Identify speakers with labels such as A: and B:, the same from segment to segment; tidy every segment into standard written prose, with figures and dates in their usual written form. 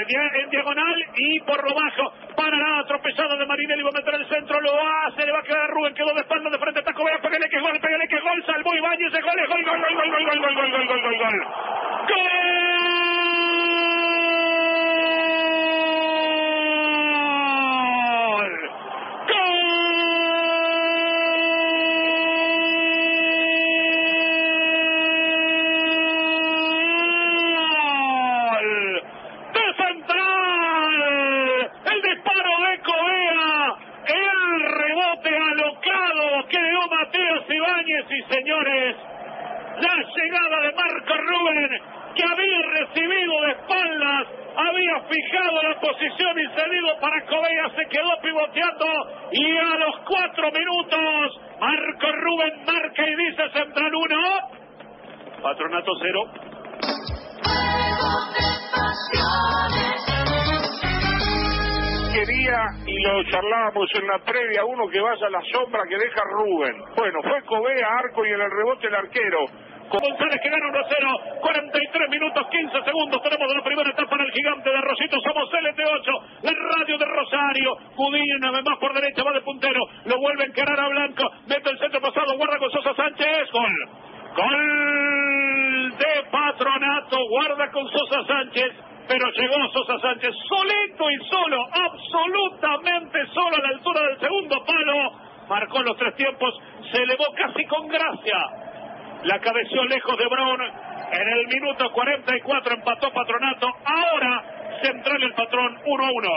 A: en diagonal y por lo bajo. Para la atropellada de Marinelli, va a meter el centro, lo hace, le va a quedar Rubén, quedó de espalda, de frente, está Covea, pégale que gol, salvó Ibáñez, gol, gol. Y señores, la llegada de Marco Rubén, que había recibido de espaldas, había fijado la posición y cedido para Covea, se quedó pivoteando y a los 4 minutos Marco Rubén marca y dice Central 1, Patronato 0.
B: Quería, y lo charlábamos en la previa, uno que vaya a la sombra que deja Rubén. Bueno, fue Covea, arco, y en el rebote el arquero.
A: González que gana 1-0, 43 minutos 15 segundos tenemos de la primera etapa en el gigante de Rosito. Somos LT8, la radio de Rosario. Cudín una vez más por derecha, va de puntero, lo vuelve a encarar a Blanco, mete el centro pasado, guarda con Sosa Sánchez, gol de Patronato, guarda con Sosa Sánchez. Pero llegó Sosa Sánchez solito y solo, absolutamente solo a la altura del segundo palo. Marcó los 3 tiempos, se elevó casi con gracia. La cabeció lejos de Brown. En el minuto 44 empató Patronato. Ahora Central el patrón 1-1.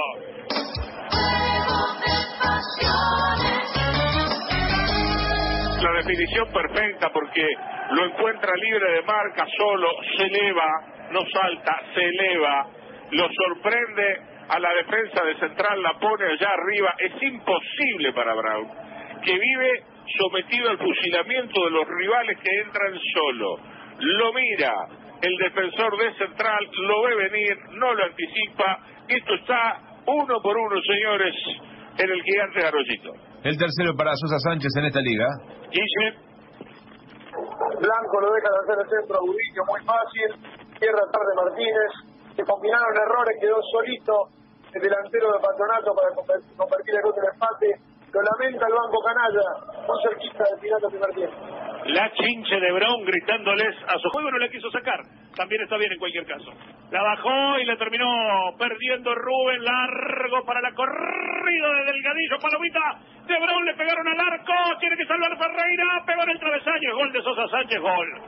B: La definición perfecta porque lo encuentra libre de marca, solo, se eleva, no salta, se eleva, lo sorprende a la defensa de Central, la pone allá arriba. Es imposible para Brown, que vive sometido al fusilamiento de los rivales que entran solo. Lo mira el defensor de Central, lo ve venir, no lo anticipa. Esto está 1 por 1, señores, en el gigante de Arroyito.
C: El tercero para Sosa Sánchez en esta liga.
B: Guille.
D: Blanco lo deja de hacer el centro a Budillo, muy fácil. Cierra tarde Martínez. Se combinaron errores, quedó solito el delantero de Patronato para convertir el gol del empate. Lo lamenta el banco canalla, muy cerquita del final del primer tiempo.
A: La chinche de Brown gritándoles a su juego, no le quiso sacar. También está bien en cualquier caso. La bajó y la terminó perdiendo Rubén. Largo para la corrida de Delgadillo. Palomita de Brown, le pegaron al arco. Tiene que salvar Ferreira. Pegó en el travesaño. Gol de Sosa Sánchez.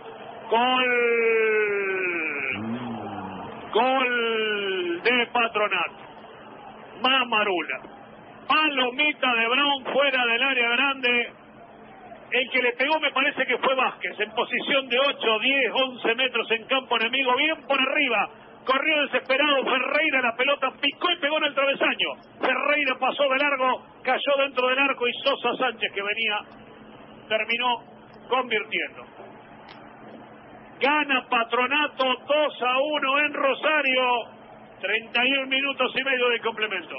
A: Gol de Patronato. Mamarula. Palomita de Brown fuera del área grande. El que le pegó me parece que fue Vázquez, en posición de 8, 10, 11 metros en campo enemigo, bien por arriba. Corrió desesperado Ferreira, la pelota picó y pegó en el travesaño. Ferreira pasó de largo, cayó dentro del arco y Sosa Sánchez, que venía, terminó convirtiendo. Gana Patronato 2-1 en Rosario. 31 minutos y medio de complemento.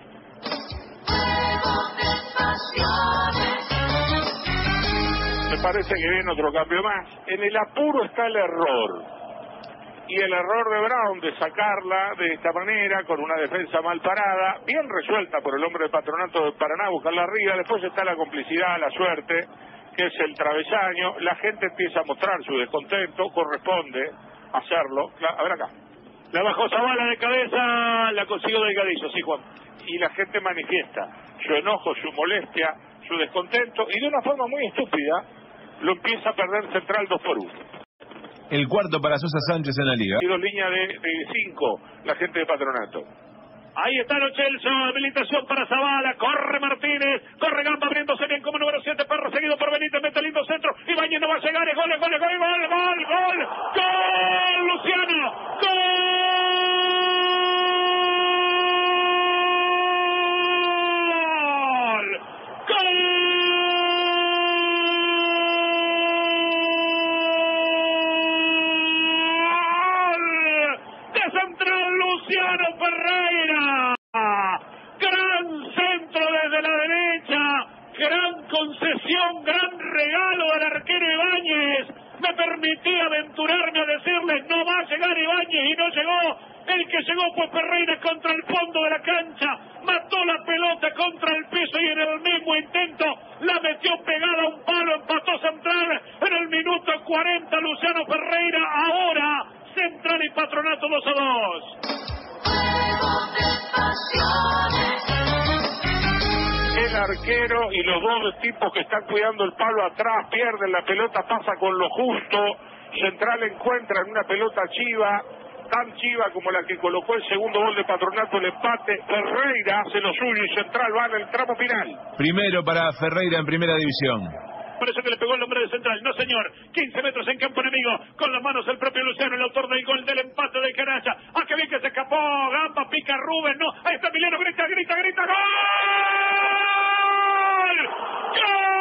B: Me parece que viene otro cambio más. En el apuro está el error. Y el error de Brown de sacarla de esta manera, con una defensa mal parada, bien resuelta por el hombre de Patronato de Paraná, buscarla arriba. Después está la complicidad, la suerte, que es el travesaño. La gente empieza a mostrar su descontento, corresponde hacerlo. A ver acá.
A: La bajó Zavala de cabeza, la consiguió Delgadillo, sí, Juan.
B: Y la gente manifiesta su enojo, su molestia, su descontento, y de una forma muy estúpida lo empieza a perder Central 2-1.
C: El cuarto para Sosa Sánchez en la liga.
B: Y 2 líneas de 5 la gente de Patronato.
A: Ahí está Lo Celso, habilitación para Zavala, corre Martínez, corre Gamba abriéndose bien como número 7, Perro seguido por Benítez, mete lindo centro, Ibáñez no va a llegar, es gol, Luciano, Luciano Ferreira, gran centro desde la derecha, gran concesión, gran regalo del arquero Ibáñez, me me permití aventurarme a decirles no va a llegar Ibáñez y no llegó. El que llegó fue Ferreira contra el fondo de la cancha, mató la pelota contra el piso y en el mismo intento la metió pegada a un palo, empató Central en el minuto 40 Luciano Ferreira. Ahora Central y Patronato 2-2.
B: El arquero y los dos tipos que están cuidando el palo atrás pierden la pelota, pasa con lo justo. Central encuentra en una pelota chiva, tan chiva como la que colocó el segundo gol de Patronato, el empate. Ferreira hace lo suyo y Central va en el tramo final.
C: Primero para Ferreira en primera división.
A: Por eso que le pegó el hombre de Central. No, señor. 15 metros en campo enemigo. Con las manos el propio Luciano, el autor del gol del empate del Canalla. ¡Ah, qué bien que se escapó! Gamba, pica Rubén. No, ahí está Emiliano. Grita, grita, grita. ¡Gol! ¡Gol!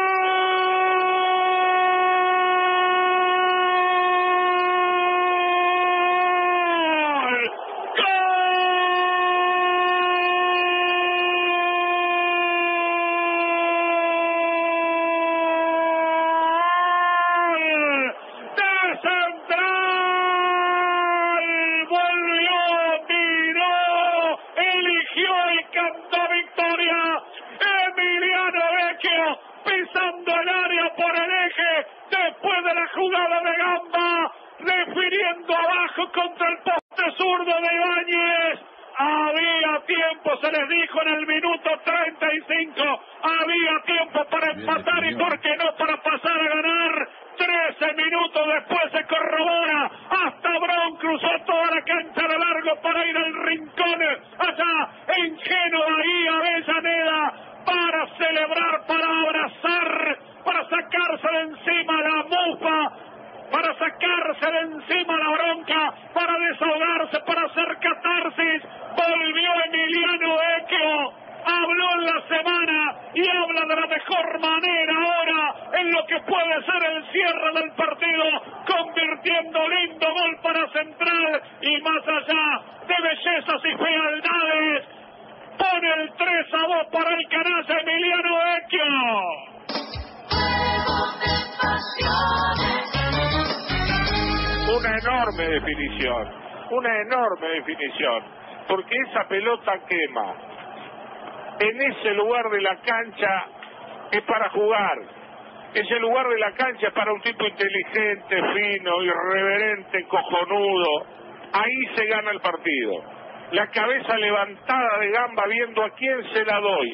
A: Pisando el área por el eje, después de la jugada de Gamba, refiriendo abajo contra el poste zurdo de Ibáñez. Había tiempo, se les dijo en el minuto 35, había tiempo para empatar y por qué no para pasar a ganar. 13 minutos después se corrobora, hasta Brón cruzó toda la cancha de largo para ir al rincón, allá en Génova y Avellaneda, para celebrar, para abrazar, para sacarse de encima la mufa, para sacarse de encima la bronca, para desahogarse, para hacer catarsis. Volvió Emiliano Vecchio, habló en la semana y habla de la mejor manera ahora en lo que puede ser el cierre del partido, convirtiendo lindo gol para Central y más allá de bellezas y fealdades, pone el 3-2 para el Canalla Emiliano Vecchio.
B: Una enorme definición, porque esa pelota quema. En ese lugar de la cancha es para jugar. Ese lugar de la cancha es para un tipo inteligente, fino, irreverente, cojonudo. Ahí se gana el partido. La cabeza levantada de Gamba viendo a quién se la doy,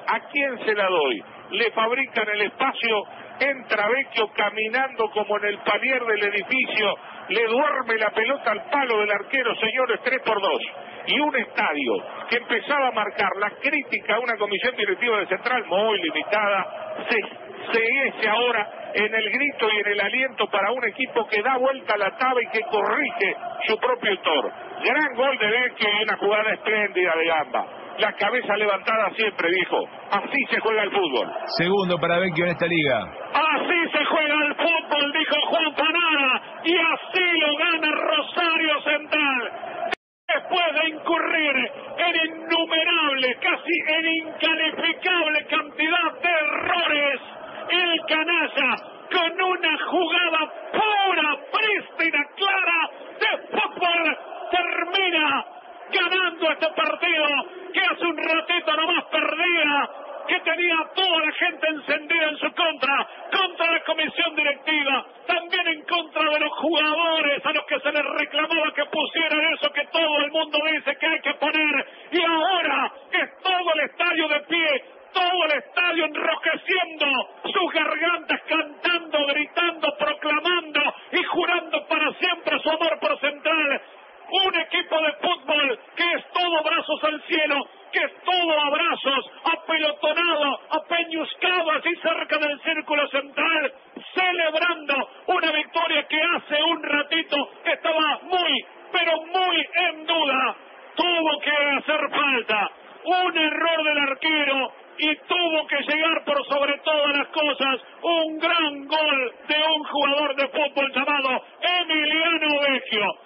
B: le fabrican el espacio, entra Vecchio caminando como en el palier del edificio, le duerme la pelota al palo del arquero, señores, 3-2. Y un estadio que empezaba a marcar la crítica a una comisión directiva de Central muy limitada, se ahora en el grito y en el aliento para un equipo que da vuelta a la tabla y que corrige su propio autor. Gran gol de Vecchio y una jugada espléndida de Gamba. La cabeza levantada siempre, dijo. Así se juega el fútbol.
C: Segundo para Vecchio en esta liga.
A: Así se juega el fútbol, dijo Juan Panara, y así lo gana Rosario Central. Después de incurrir en innumerable, casi en incalificable cantidad de errores, el Canalla, con una jugada pura, prístina, clara de fútbol, termina ganando este partido que hace un ratito nomás perdía, que tenía a toda la gente encendida en su contra la comisión directiva, también en contra de los jugadores a los que se les reclamaba que pusieran eso que todo el mundo dice que hay que poner, y ahora es todo el estadio de pie, todo el estadio enrojeciendo sus gargantas, cantando, gritando, proclamando y jurando para siempre su amor por Central. Un equipo de fútbol que es todo brazos al cielo, que es todo abrazos, apelotonado, apeñuscado así cerca del círculo central, celebrando una victoria que hace un ratito estaba muy, pero muy en duda. Tuvo que hacer falta un error del arquero y tuvo que llegar por sobre todas las cosas un gran gol de un jugador de fútbol llamado Emiliano Vecchio.